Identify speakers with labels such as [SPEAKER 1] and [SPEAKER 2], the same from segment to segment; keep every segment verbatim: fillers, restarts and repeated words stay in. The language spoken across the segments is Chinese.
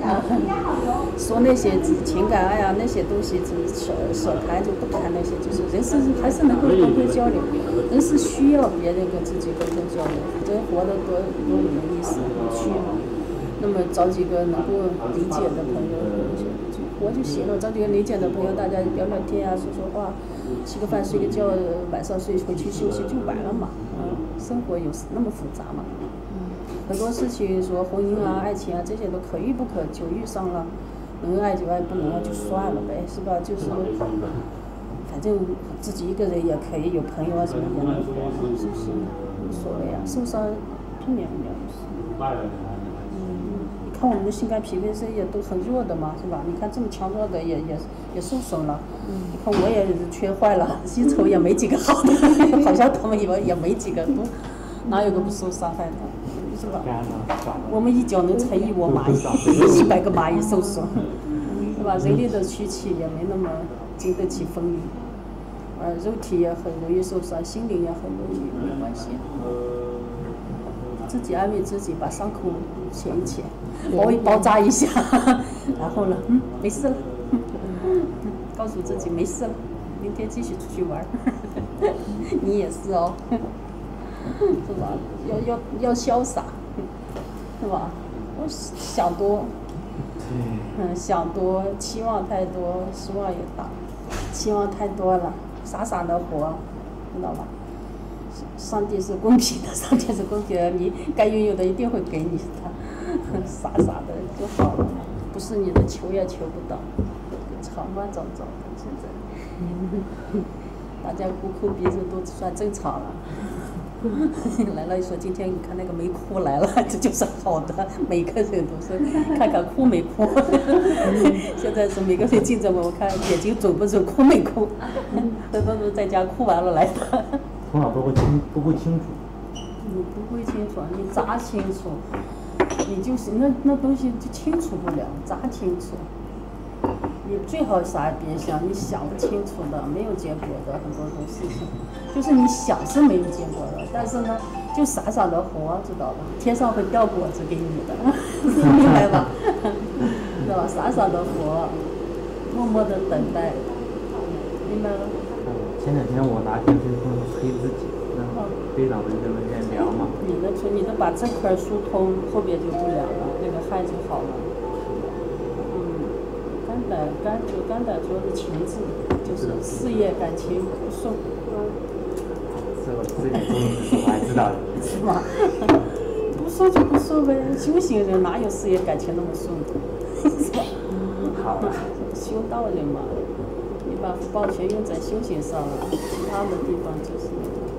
[SPEAKER 1] 啊，说那些情感爱呀那些东西，就舍舍开就不谈那些，就是人是还是能够沟通交流，人是需要别人跟自己沟通交流，人活得多多有意思，需要。那么找几个能够理解的朋友，就活就行了。找几个理解的朋友，大家聊聊天啊，说说话，吃个饭睡个觉，晚上睡回去休息就完了嘛。嗯，生活有那么复杂嘛？很多事情说婚姻啊、爱情啊这些都可遇不可求，遇上了能爱就爱，不能爱就算了呗，是吧？就是反正自己一个人也可以有朋友啊什么也能活，是不是？无所谓啊，受伤避免不了就是。看我们的心肝脾肺肾也都很弱的嘛，是吧？你看这么强壮的也也也受损了，嗯、你看我也缺坏了，薪酬也没几个好的，好像他们也也没几个，都哪有个不受伤害的，是吧？我们一脚能踩一窝蚂蚁，一百个蚂蚁受损，是吧？人力的躯气也没那么经得起风雨，呃，肉体也很容易受伤，心灵也很容易，没关系。自己安慰自己，把伤口舔一舔，包一包扎一下，然后呢，嗯，没事了，嗯，告诉自己没事了，明天继续出去玩，你也是哦，是吧？要要要潇洒，是吧？我想多，嗯，想多，期望太多，失望也大，期望太多了，傻傻的活，知道吧？上帝是公平的，上帝是公平的，你该拥有的一定会给你的，傻傻的就好了，不是你的求也求不到，吵乱糟糟的现在，大家哭哭鼻子都算正常了。来了，说今天你看那个没哭来了，这就是好的，每个人都是看看哭没哭。现在是每个人盯着我看眼睛肿不肿，哭没哭，很多都在家哭完了来的。
[SPEAKER 2] 头脑不够清，不够清楚。
[SPEAKER 1] 你不会清楚，你咋清楚？你就是那那东西就清楚不了，咋清楚？你最好啥也别想，你想不清楚的，没有结果的很多种事情，就是你想是没有结果的，但是呢，就傻傻的活，知道吧？天上会掉果子给你的，明白吧？知道吧？傻傻的活，默默的等待，明白了？
[SPEAKER 2] 前两天我拿电吹风吹自己，那队长不是跟那边凉嘛？
[SPEAKER 1] 你的吹，你的把这块疏通，后边就不凉了，那个汗就好了。嗯，肝胆肝就肝胆主要是情志，就是事业感情不顺。
[SPEAKER 2] 这个这点东西我还知道的。
[SPEAKER 1] 是吗？不顺就不顺呗，修行人哪有事业感情那么顺的？是吧？
[SPEAKER 2] 好了。
[SPEAKER 1] 修道人嘛。你把福报全用在修行上了，其他的地方就是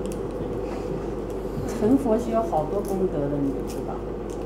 [SPEAKER 1] 成佛需要好多功德的，你知道？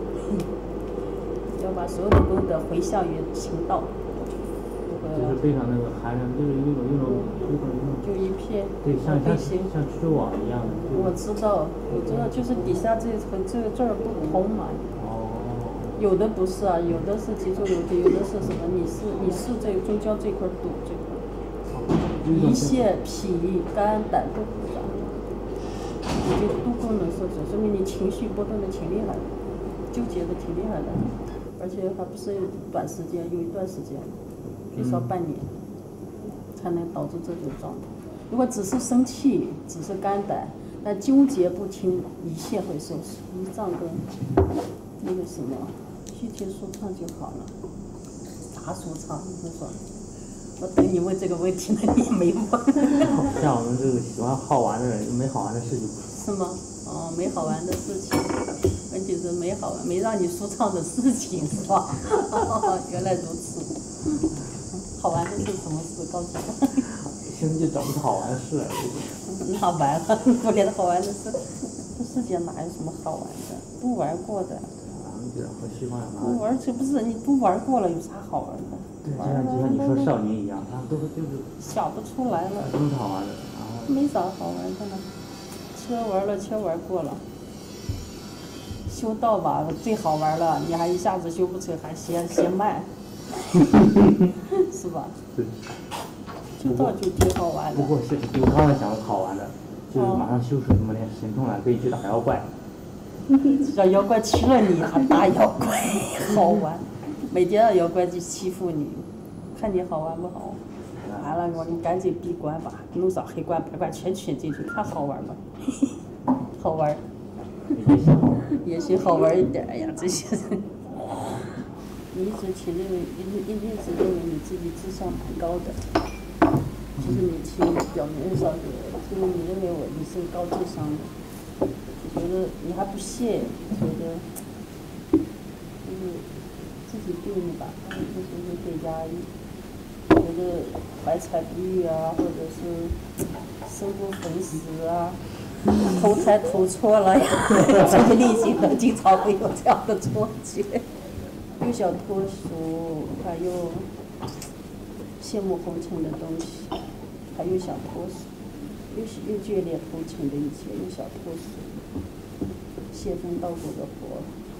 [SPEAKER 1] 要把所有的功德回向于行道。
[SPEAKER 2] 就是非常那个寒凉，就是一种一种一种
[SPEAKER 1] 就一片。
[SPEAKER 2] 对，像像像蜘蛛网一样的。
[SPEAKER 1] 我知道，我知道，就是底下这层这个这儿不通嘛。
[SPEAKER 2] 哦。
[SPEAKER 1] 有的不是啊，有的是脊柱有的，有的是什么？你是你是这中焦这块堵这块。胰腺、脾、肝、胆都不长，已经都功能受损，说明你情绪波动的挺厉害的，纠结的挺厉害的，而且还不是短时间，有一段时间，最少半年，才能导致这种状态。如果只是生气，只是肝胆，但纠结不清，胰腺会受损，胰脏跟那个什么虚体舒畅就好了，咋舒畅？你说？我等你问这个问题呢，你没问。
[SPEAKER 2] 像我们这个喜欢好玩的人，没好玩的事情。
[SPEAKER 1] 是吗？哦，没好玩的事情，问题是没好玩，没让你舒畅的事情是吧？原来如此。好玩的是什么事？告诉我。
[SPEAKER 2] 现在就找不出好玩的事来。
[SPEAKER 1] 那完了，不觉得好玩的事，这世界哪有什么好玩的？不玩过的。不玩这不是你不玩过了，有啥好玩的？
[SPEAKER 2] 对，就像就像你说少年一样，他们都就是
[SPEAKER 1] 想不出来了。
[SPEAKER 2] 都是好玩的，然后
[SPEAKER 1] 没啥好玩的呢，车玩了，车玩过了。修道吧，最好玩了，你还一下子修不成，还嫌嫌慢，是吧？
[SPEAKER 2] 对。
[SPEAKER 1] 修道就挺好玩的。
[SPEAKER 2] 不过是有他们想的好玩的，就是马上修出什么点神通来，可以去打妖怪。
[SPEAKER 1] 让妖怪吃了你，还打妖怪，好玩。 每天妖怪就欺负你，看你好玩不好？完了，我说你赶紧闭关吧，弄上黑关白关全圈进去，看好玩吗？好玩，也许好玩一点。哎呀，这些人，你一直去认为，一直一直认为你自己智商蛮高的。其实你去表面上是，就是你认为我你是高智商的，我觉得你还不屑，觉得就是自己定一把，就是有点压抑，觉得怀才不遇啊，或者是生不逢时啊，投胎投错了呀，这个逆行的经常会有这样的错觉，又想脱俗，还有羡慕红尘的东西。他又想脱俗，又是又眷恋红尘的一切，又想脱俗，仙风道骨的活。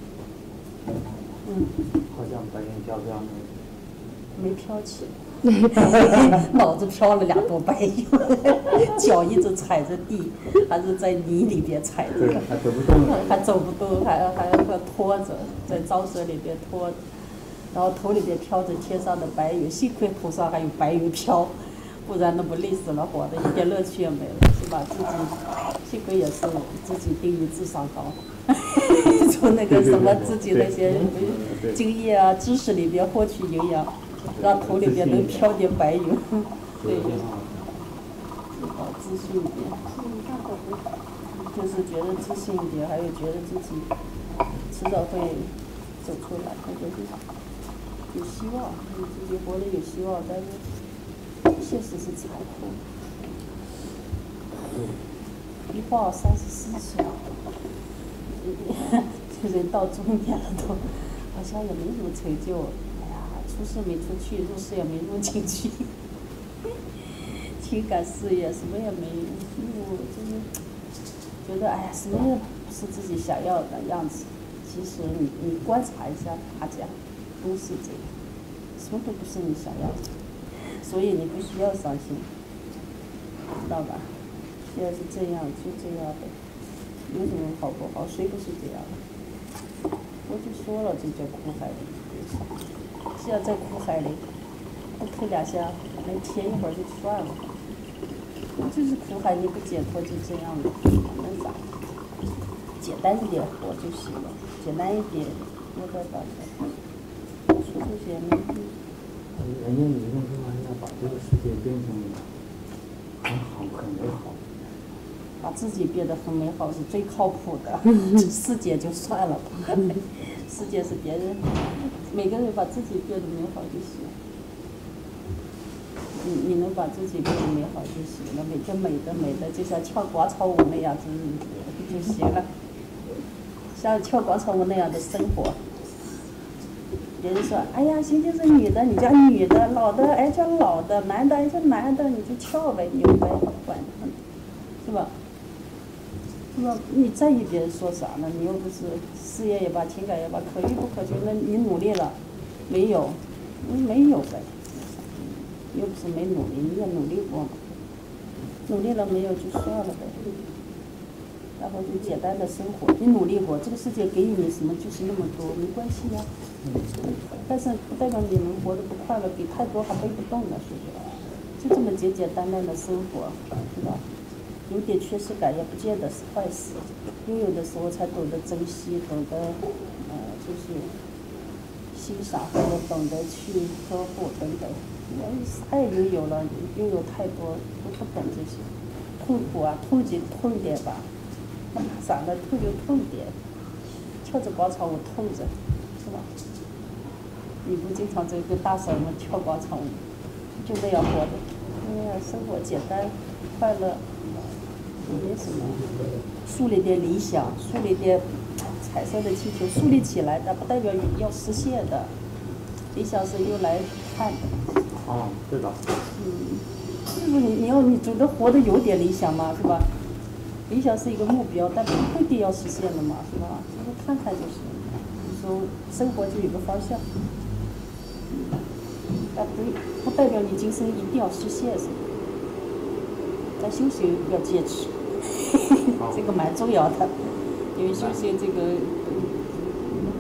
[SPEAKER 1] 嗯。
[SPEAKER 2] 好像白云飘飘呢。
[SPEAKER 1] 没飘起来，脑子飘了两朵白云，脚一直踩着地，还是在泥里边踩着，
[SPEAKER 2] 还走不动，
[SPEAKER 1] 还走不动，还还要拖着，在沼泽里边拖着，然后头里边飘着天上的白云，幸亏头上还有白云飘。不然那不累死了活的，一点乐趣也没了，是吧？自己幸亏也是自己定义智商高，从那个什么自己那些经验啊、知识里边获取营养，让头里边能飘点白云，对，好自信一点，就是觉得自信一点，还有觉得自己迟早会走出来，或者是有希望，自己活得有希望，但是。现实是残酷，一报三十四岁，这人到中年了都，好像也没什么成就。哎呀，出世没出去，入世也没入进去，情感事业什么也没有，就是觉得哎呀，什么也不是自己想要的样子。其实你你观察一下大家，都是这样，什么都不是你想要的。所以你不需要伤心，知道吧？现在是这样，就这样的，有什么好不好？谁不是这样的？我就说了，这叫苦海里。现在在苦海里，不推两下，能贴一会儿就算了。就是苦海，你不解脱就这样的，能咋？简单一点活就行了，简单一点，没办法的。说这些没意义。
[SPEAKER 2] 人家理论说要把这个世界变成很好、很美好，
[SPEAKER 1] 把自己变得很美好是最靠谱的。世界就算了吧，世界是别人，每个人把自己变得美好就行。你你能把自己变得美好就行了，每天美的美的，就像跳广场舞那样子就行了，像跳广场舞那样的生活。别人说，哎呀，欣欣是女的，你叫女的；老的，哎叫老的；男的，哎叫男的，你就跳呗，扭呗，管他，是吧？是吧？你在意别人说啥呢？你又不是事业也罢，情感也罢，可遇不可求，那你努力了，没有，没有呗，又不是没努力，你也努力过嘛，努力了没有就算了呗。然后就简单的生活，你努力过，这个世界给予你什么就是那么多，没关系呀、啊。但是不代表你能活得不快乐，给太多还背不动呢，是不是？就这么简简单单的生活，是吧？有点缺失感也不见得是坏事，拥有的时候才懂得珍惜，懂得呃就是欣赏或者懂得去呵护等等。爱拥有了，拥有太多都不懂这些，痛苦啊，痛就痛点吧。干嘛啥的，痛就痛点，跳着广场舞痛着，是吧？你不经常在跟大嫂们跳广场舞，就那样活的，那样生活简单快乐，没什么。树立点理想，树立点彩色的气球，树立起来的不代表要实现的，理想是用来看的。
[SPEAKER 2] 哦，对的。
[SPEAKER 1] 嗯，就是你你要你总得活得有点理想嘛，是吧？理想是一个目标，但不一定要实现的嘛，是吧？就是看看就是，有时候生活就有个方向，但不不代表你今生一定要实现什么。但修行要坚持，这个蛮重要的，因为修行这个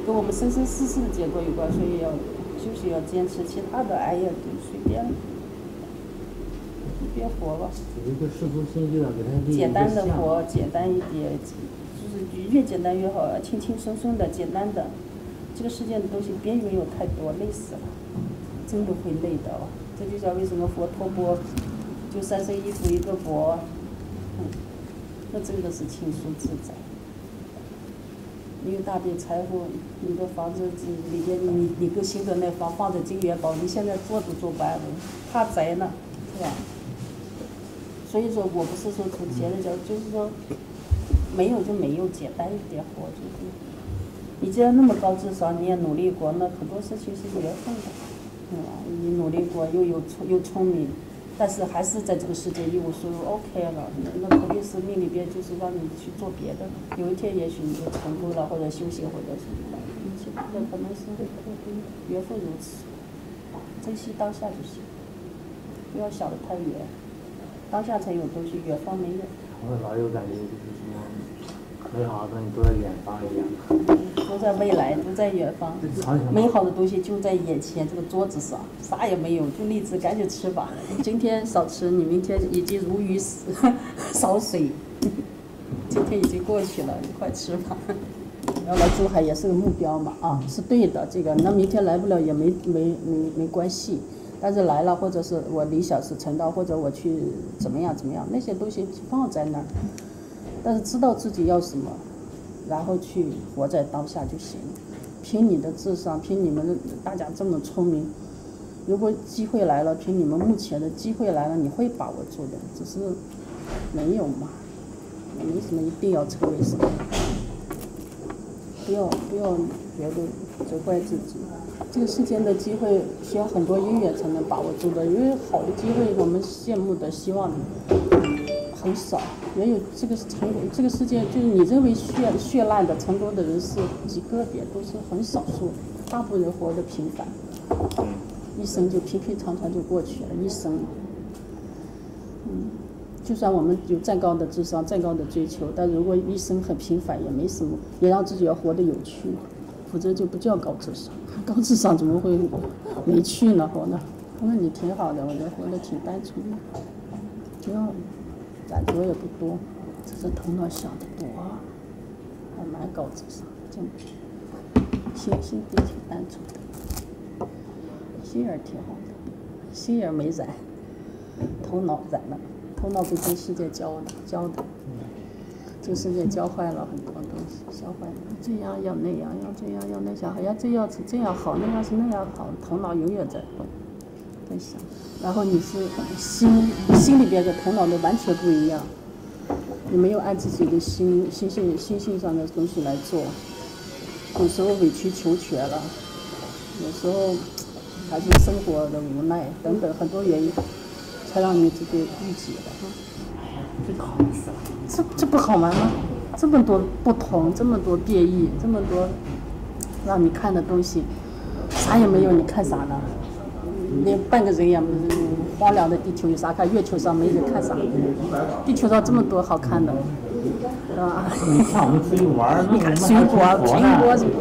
[SPEAKER 1] 跟我们生生世世的结果有关，所以要就是要坚持，其他的哎呀就随便，你别活了。
[SPEAKER 2] 有一个世俗心就要给他立一个
[SPEAKER 1] 简单的
[SPEAKER 2] 像
[SPEAKER 1] 活，简单一点，就是越简单越好，轻轻松松的，简单的。这个世界的东西别拥有太多，累死了，真的会累的哦。这就叫为什么佛陀钵，就三身衣服一个钵，嗯，那真的是轻松自在。你有大笔财富，你的房子里边你你个新的那房放着金元宝，你现在做都做不完了，怕宅呢，是吧？所以说我不是说从钱的角度，就是说没有就没有，简单一点活就是。你既然那么高智商，你也努力过，那很多事情是缘分的，对吧？你努力过，又有聪又聪明，但是还是在这个世界一无所有 ，OK 了。那肯定是命里边就是让你去做别的，有一天也许你就成功了，或者修行，或者什么，其他的可能是缘分如此，珍惜当下就行，不要想得太远，当下才有东西，远方没有。
[SPEAKER 2] 我老有感觉就是什么美好的东西都在远方一样。
[SPEAKER 1] 都在未来，都在远方。美好的东西就在眼前，这个桌子上，啥也没有，就荔枝，赶紧吃吧。今天少吃，你明天已经如鱼少水。今天已经过去了，你快吃吧。要来珠海也是个目标嘛，啊，是对的。这个那明天来不了也没没没没关系，但是来了，或者是我理想是成道，或者我去怎么样怎么样，那些东西放在那儿，但是知道自己要什么。然后去活在当下就行了，凭你的智商，凭你们大家这么聪明，如果机会来了，凭你们目前的机会来了，你会把握住的，只是没有嘛，也没什么一定要成为什么，不要不要觉得责怪自己，这个世间的机会需要很多因缘才能把握住的，因为好的机会我们羡慕的希望的很少。也有这个成功，这个世界就是你认为绚绚烂的成功的人是极个别，都是很少数，大部分人活得平凡，一生就平平常常就过去了，一生。嗯，就算我们有再高的智商、再高的追求，但如果一生很平凡，也没什么，也让自己要活得有趣，否则就不叫高智商。高智商怎么会没趣呢？活的，那你挺好的，我觉得活得挺单纯的，挺好的。感觉也不多，只是头脑想得多，还蛮高智商，真的，心心地挺单纯的，心眼挺好的，心眼没染，头脑染了，头脑被这个世界教的教的，这个世界教坏了很多东西，教坏了，这样要那样，要这样要那样，好像这样是这样好，那样是那样好，头脑永远在动。在想，然后你是心心里边的头脑的完全不一样，你没有按自己的心心性心性上的东西来做，有时候委曲求全了，有时候还是生活的无奈等等很多原因，才让你这个郁结的。
[SPEAKER 2] 这个好死了，
[SPEAKER 1] 这这不好玩吗？这么多不同，这么多变异，这么多让你看的东西，啥也没有，你看啥呢？连半个人也没有，荒凉的地球有啥看？月球上没人看啥？地球上这么多好看的，是吧？
[SPEAKER 2] 你看我们出去玩，
[SPEAKER 1] 你看水果、苹果什么，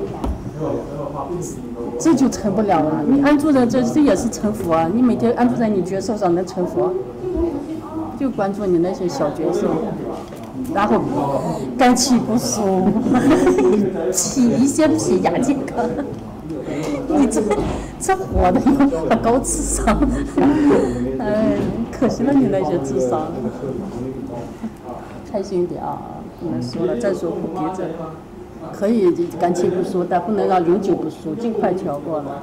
[SPEAKER 1] 这就成不了了。你安住在这，这也是成佛啊！你每天安住在你角色上能成佛，就关注你那些小角色，然后肝气不舒，起一些脾亚健康。你这这活的有很高智商，哎，可惜了你那些智商。开心一点啊！不能说了，再说苦逼症，可以肝气不舒，但不能让永久不舒，尽快调过了。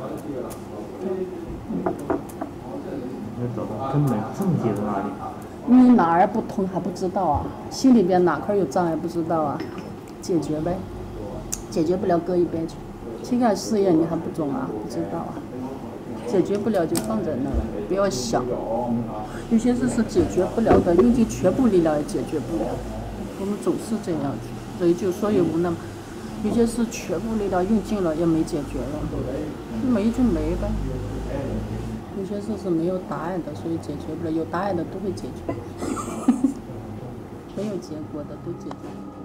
[SPEAKER 2] 要找到根本症结在哪里？
[SPEAKER 1] 你哪儿不通还不知道啊？心里边哪块有障碍不知道啊？解决呗，解决不了搁一边去。情感事业你还不懂啊？不知道啊？解决不了就放在那儿，不要想。有些事是解决不了的，用尽全部力量也解决不了。我们总是这样子，所以就所以无奈。有些事全部力量用尽了也没解决了，没就没呗。有些事是没有答案的，所以解决不了；有答案的都会解决，没有结果的都解决不了。